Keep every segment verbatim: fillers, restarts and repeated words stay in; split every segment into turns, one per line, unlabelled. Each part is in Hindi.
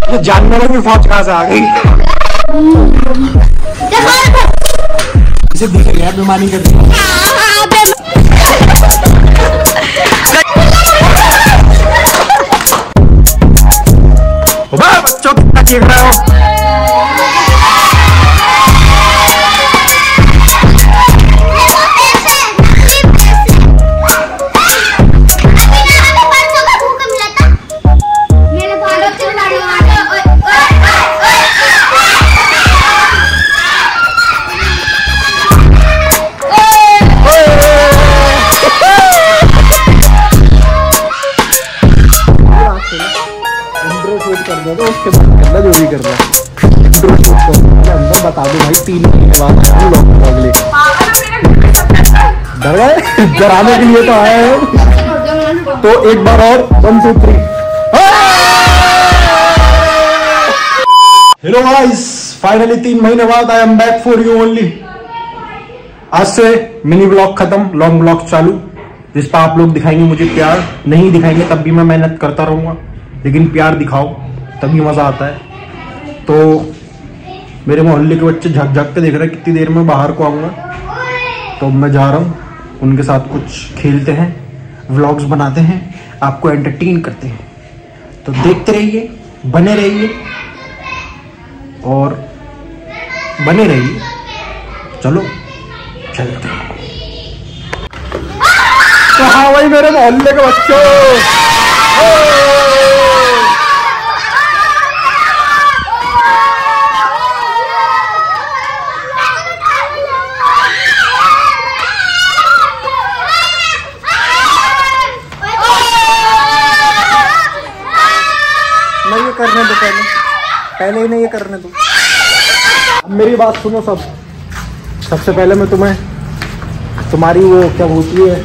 ये जानवरों की फौज कहाँ से आ गई? इसे दिख गया बीमारी कर दी। बच्चों कितना देख रहे हो? उसके बाद करना जो भी करना अंदर बता दो भाई। तीन महीने बाद अगले डर गए डराने के लिए तो आए हैं। तो एक बार और one two three. Hello guys, finally तीन महीने बाद I am back for you only. आज से मिनी ब्लॉग खत्म, लॉन्ग ब्लॉग चालू, जिस पर आप लोग दिखाएंगे मुझे प्यार। नहीं दिखाएंगे तब भी मैं मेहनत करता रहूंगा, लेकिन प्यार दिखाओ तभी मजा आता है। तो मेरे मोहल्ले के बच्चे झक झक के देख रहे हैं कितनी देर में बाहर को आऊंगा। तो मैं जा रहा हूँ, उनके साथ कुछ खेलते हैं, व्लॉग्स बनाते हैं, आपको एंटरटेन करते हैं। तो देखते रहिए, बने रहिए और बने रहिए। चलो चलते हैं। तो हाँ भाई मेरे मोहल्ले के बच्चों, करने दो, पहले पहले ही नहीं ये करने दो। अब मेरी बात सुनो सब। सबसे पहले मैं तुम्हें तुम्हारी वो क्या बोलती है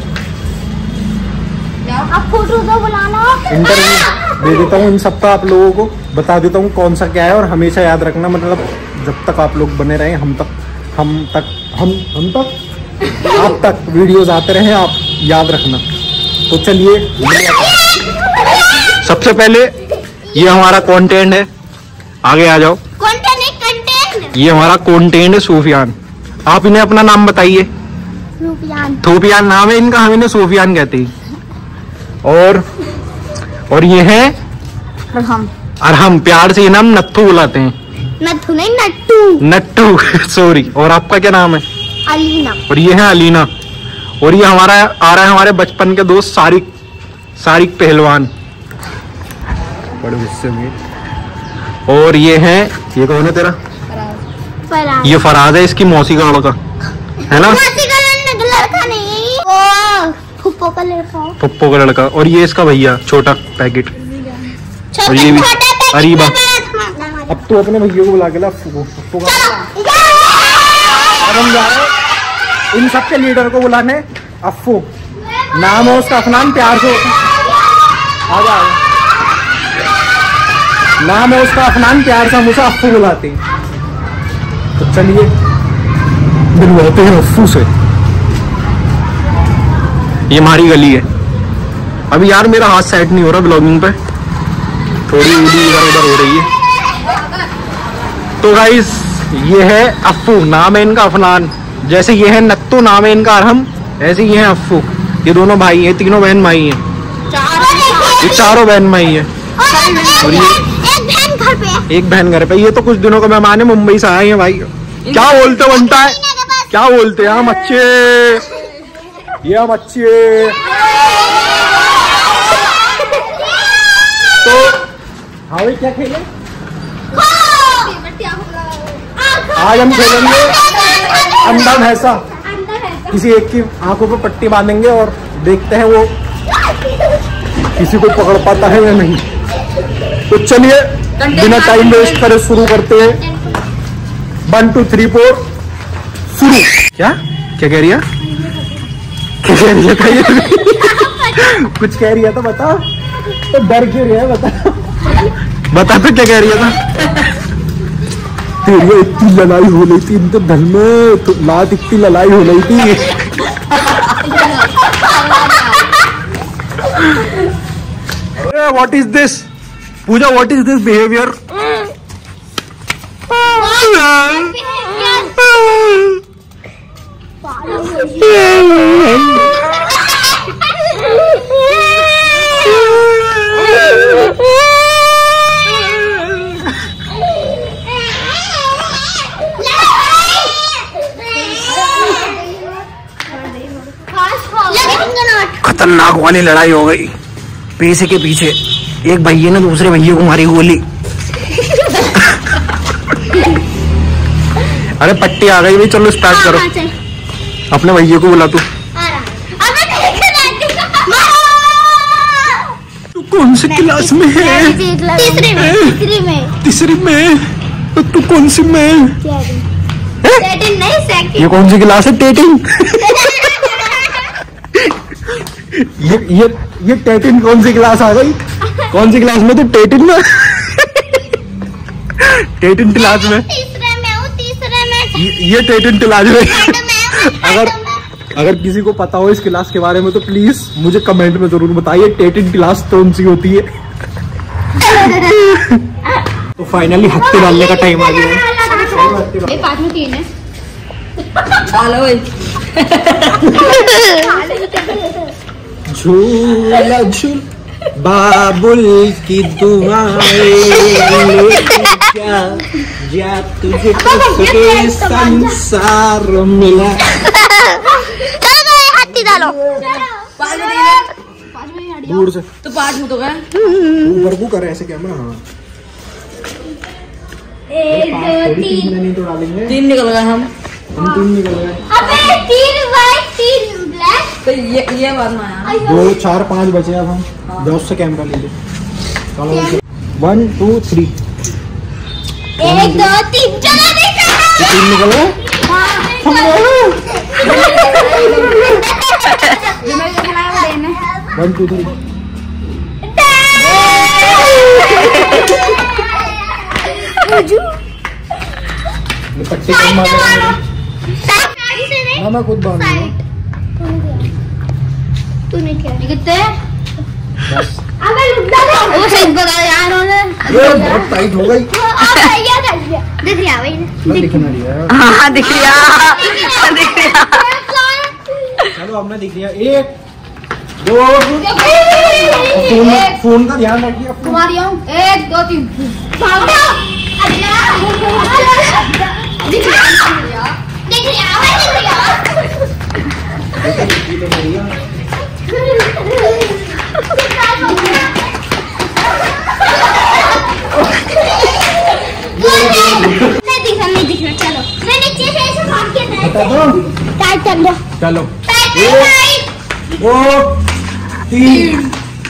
फोटो तो बुलाना, इंटरव्यू दे देता हूँ इन सबका। आप लोगों को बता देता हूँ कौन सा क्या है, और हमेशा याद रखना, मतलब जब तक आप लोग बने रहे हम तक हम तक हम हम तक आप तक वीडियोस आते रहे, आप याद रखना। तो चलिए, सबसे पहले ये हमारा कंटेंट है, आगे आ जाओ। कंटेंट है, कंटेंट। ये हमारा कंटेंट है सूफियान। आप इन्हें अपना नाम बताइए। सूफियान। सूफियान नाम है इनका, हम इन्हें सूफियान कहते हैं। और और ये है अरहम। अरहम, प्यार से ये नाम नत्थू बुलाते हैं। नत्थू नहीं, नट्टू। नट्टू सॉरी। और आपका क्या नाम है? अलीना। और ये है अलीना। और ये हमारा आ रहा है हमारे बचपन के दोस्त सारिक, सारिक पहलवान, बड़े गुस्से में। और ये है, ये कौन है तेरा? फराज। ये फराज है, इसकी मौसी का लड़का है ना? मौसी का लड़का नहीं, वो फुप्पो का लड़का। फुप्पो का लड़का। और ये इसका भैया, छोटा पैकेट। और ये भी अरीबा। अब तो अपने भैया को बुला के ला फुप्पो का। अब हम जा रहे हैं इन सबके लीडर को बुलाने। अफ्फू नाम है उसका, अफनान प्यार से आ जाओ। नाम है उसका अफनान, प्यार से हम उसे अफ्फू बुलाते हैं। तो चलिए मिलवाते हैं अफ्फू से। ये हमारी गली है। अभी यार मेरा हाथ सेट नहीं हो रहा ब्लॉगिंग पे, थोड़ी उड़ी इधर उधर हो रही है। तो गाइस ये है अफ्फू, नाम है इनका अफनान। जैसे ये है नत्तू, नाम है इनका अरहम, ऐसे ये है अफ्फू। ये दोनों भाई हैं, तीनों बहन भाई हैं, ये चारों बहन भाई हैं। और ये घर पे, एक बहन घर पे। ये तो कुछ दिनों का मेहमान है, मुंबई से आए हैं भाई। क्या बोलते बनता है, क्या बोलते हैं हम अच्छे, ये हम अच्छे। तो हाँ भाई क्या खेले? आज हम खेलेंगे अंडा भैंसा। किसी एक की आंखों पे पट्टी बांधेंगे और देखते हैं वो किसी को पकड़ पाता है या नहीं। तो चलिए बिना टाइम वेस्ट करे शुरू करते हैं। वन टू थ्री फोर शुरू। क्या क्या कह रही है? क्या कह रही है? था ये कुछ कह रही है तो बता। तो डर क्यों रही है बता, बता तो क्या कह रही है था? तेरी इतनी लड़ाई हो रही थी इनके धन में, तो लात इतनी लड़ाई हो रही थी। What is this Pooja, what is this behaviour? खतरनाक वाली लड़ाई हो गई पैसे के पीछे। एक भैया ने दूसरे भैया को मारी गोली। अरे पट्टी आ गई भाई, चलो स्टार्ट करो। अपने भैया को बुला। तू तू कौन सी क्लास में है? तीसरी में। तीसरी में। तीसरी में? तो तू कौन सी में? टेटिंग नहीं, सेकंड। ये कौन सी क्लास है? टेटिंग। ये ये ये टेटिन कौन सी क्लास आ गई? कौन सी क्लास में? तो टेटिन में। टेटिन क्लास में। तीसरे में हूँ, तीसरे में। ये, ये टेटिन क्लास में। अगर अगर किसी को पता हो इस क्लास के बारे में तो प्लीज मुझे कमेंट में जरूर बताइए टेटिन क्लास कौन सी होती है। तो फाइनली हत्ते डालने का टाइम आ गया है। पाँच में तीन है। झूला झूल बाबुल की दुआएं क्या जा तुझे के संसार मिला। हाथी डालो दूर से तो पाँच में तो गए ऊपर को करे ऐसे कैमरा। हाँ एक दो तीन नहीं तो डालेंगे। तीन निकल गए हम हम तीन निकल गए। अबे तीन व्हाइट तीन ब्लैक। तो ये ये बात ना यार। दो चार पाँच बचे अब हम। दस से कैमरा ले लो। चलो वन टू थ्री। एक दो तीन चलो तीन निकल गए। One two three. पट्टे कम मारो। मैं खुद बांधूंगा। तूने क्या कितने? अबे रुक जा। वो सही बता यार उन्होंने। ये बहुत टाइट हो गई। भैया दिख रहा भाई। दिख नहीं रहा। हां दिख रहा दिख रहा। चलो अब ना दिख रहा। एक दो फोन फोन का ध्यान रखिए। तुम्हारी आऊं। एक दो तीन। दिख रहा दिख रहा दिख रहा। नहीं दिख रहा। चलो मैं नीचे से ऐसे भाग के टाइट कर दो। चलो एक दो तीन।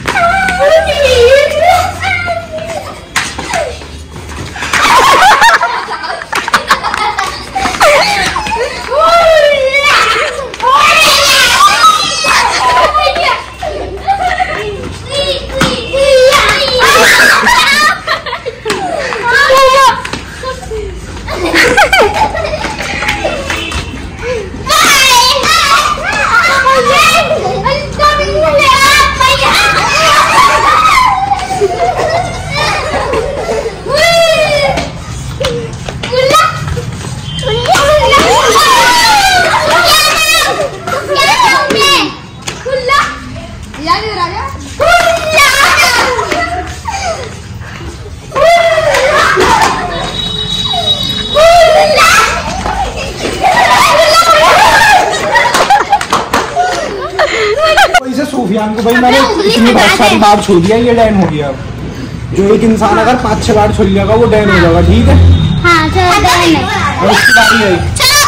सूफियान को भाई मैंने इतनी बहुत सारी बार छू दिया, ये डैन हो गया। अब जो एक इंसान अगर पाँच छह बार छू जाएगा वो डैन हो जाएगा। ठीक है हाँ चलो डैन है। और उसकी बारी आई।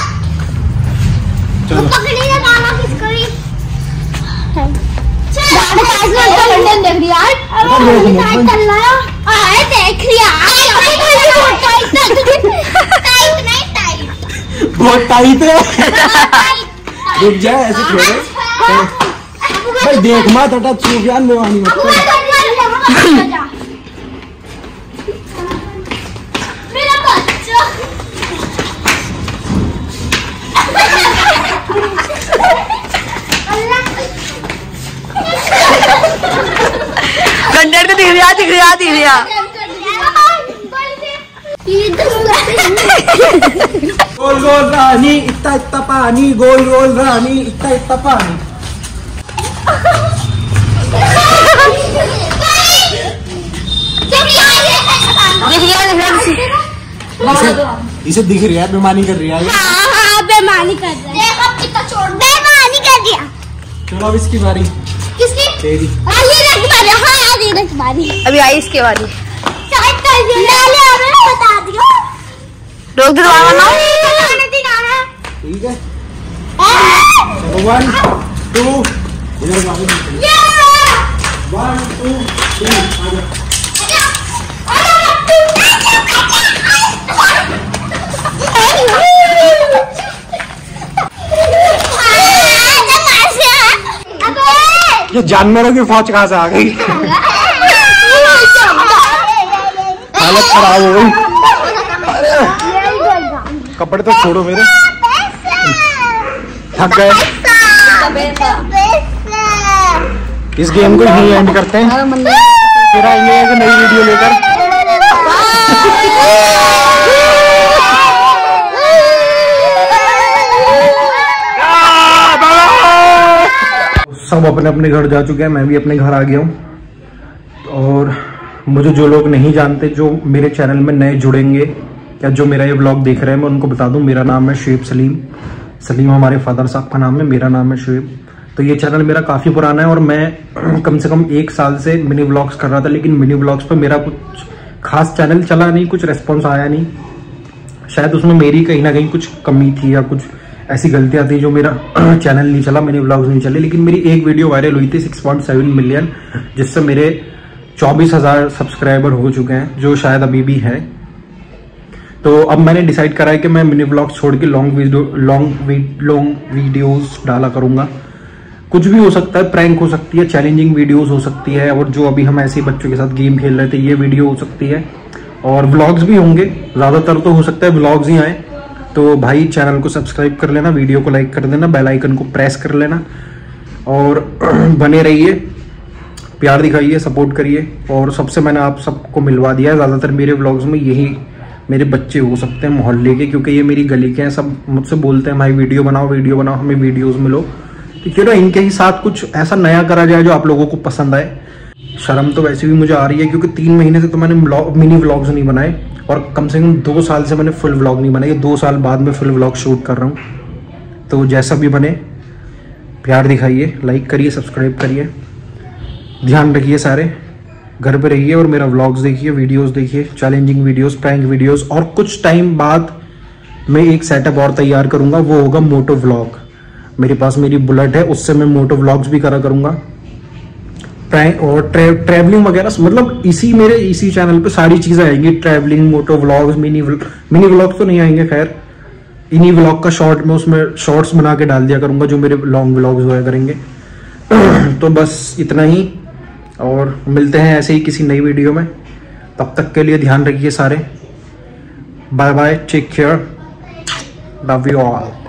चलो चलो पकड़िए गाना किसको भी। चलो पाँच मिनट का लंदन देख रही यार। टाइट कर लो। अरे देख रही यार टाइट नहीं टाइट बहुत टाइट है। रुक जा ऐसे छोड़ो भाई। देख मत हटा सूफियान में वानी मत मेरा बच्चा। कंटेंट दिख रहा दिख रहा दिख रहा। गोल गोल रानी इतना इतना पानी, गोल गोल रानी इतना इतना पानी। इसे दिख रहा है बेमानी कर रही है।
हाँ हाँ बेमानी कर रहा है। देखो कितना छोड़ बेमानी कर दिया।
चलो अब इसकी बारी।
किसकी?
तेरी।
हाँ ये बारी। हाँ ये बारी।
अभी आई इसके बारी।
साइड कर दिया। ले ले हमें बता दियो।
रोक दे दोबारा ना।
ठीक है। वन टू इधर वन टू थ्री ये जानवरों की फौज कहाँ से आ गई? हालत खराब हो गई। कपड़े तो छोड़ो मेरे, थक गए। इस गेम को यहीं एंड करते हैं, फिर आएंगे एक नई वीडियो लेकर। सब अपने अपने घर जा चुके हैं, मैं भी अपने घर आ गया हूँ। और मुझे जो लोग नहीं जानते, जो मेरे चैनल में नए जुड़ेंगे या जो मेरा ये ब्लॉग देख रहे हैं, मैं उनको बता दूं मेरा नाम है शुएब सलीम। सलीम हमारे फादर साहब का नाम है, मेरा नाम है शुएब। तो ये चैनल मेरा काफ़ी पुराना है और मैं कम से कम एक साल से मिनी व्लॉग्स कर रहा था, लेकिन मिनी व्लॉग्स पर मेरा कुछ खास चैनल चला नहीं, कुछ रेस्पॉन्स आया नहीं। शायद उसमें मेरी कहीं ना कहीं कुछ कमी थी या कुछ ऐसी गलतियां थी जो मेरा चैनल नहीं चला, मिनी व्लॉग्स नहीं चले। लेकिन मेरी एक वीडियो वायरल हुई थी सिक्स पॉइंट सेवन मिलियन, जिससे मेरे चौबीस हजार सब्सक्राइबर हो चुके हैं, जो शायद अभी भी है। तो अब मैंने डिसाइड करा है कि मैं मिनी व्लॉग्स छोड़ के long video long long videos डाला करूंगा। कुछ भी हो सकता है, प्रैंक हो सकती है, चैलेंजिंग वीडियोस हो सकती है, और जो अभी हम ऐसे बच्चों के साथ गेम खेल रहे थे ये वीडियो हो सकती है, और व्लॉग्स भी होंगे। ज्यादातर तो हो सकता है व्लॉग्स ही आए। तो भाई चैनल को सब्सक्राइब कर लेना, वीडियो को लाइक कर देना, बेल आइकन को प्रेस कर लेना और बने रहिए, प्यार दिखाइए, सपोर्ट करिए। और सबसे मैंने आप सबको मिलवा दिया है, ज़्यादातर मेरे व्लॉग्स में यही मेरे बच्चे हो सकते हैं मोहल्ले के, क्योंकि ये मेरी गली के हैं। सब मुझसे बोलते हैं भाई वीडियो बनाओ वीडियो बनाओ, हमें वीडियोस मिलो। तो क्यों ना इनके ही साथ कुछ ऐसा नया करा जाए जो आप लोगों को पसंद आए। शर्म तो वैसे भी मुझे आ रही है, क्योंकि तीन महीने से तो मैंने मिनी व्लॉग्स नहीं बनाए, और कम से कम दो साल से मैंने फुल व्लॉग नहीं बनाए। दो साल बाद में फुल व्लॉग शूट कर रहा हूँ। तो जैसा भी बने प्यार दिखाइए, लाइक करिए, सब्सक्राइब करिए, ध्यान रखिए, सारे घर पे रहिए और मेरा व्लॉग्स देखिए, वीडियोस देखिए, चैलेंजिंग वीडियोस, प्रैंक वीडियोस। और कुछ टाइम बाद मैं एक सेटअप और तैयार करूँगा, वो होगा मोटो व्लॉग। मेरे पास मेरी बुलेट है, उससे मैं मोटो व्लॉग्स भी करा करूँगा, और ट्रे, ट्रैवलिंग वगैरह। मतलब इसी मेरे इसी चैनल पे सारी चीजें आएंगी, travelling, moto vlogs, mini mini vlogs तो नहीं आएंगे, खैर इन्हीं व्लॉग का शॉर्ट में उसमें शॉर्ट्स बना के डाल दिया करूंगा, जो मेरे लॉन्ग व्लॉग्स होया करेंगे। तो बस इतना ही, और मिलते हैं ऐसे ही किसी नई वीडियो में। तब तक के लिए ध्यान रखिए सारे, bye bye, take care, love you all.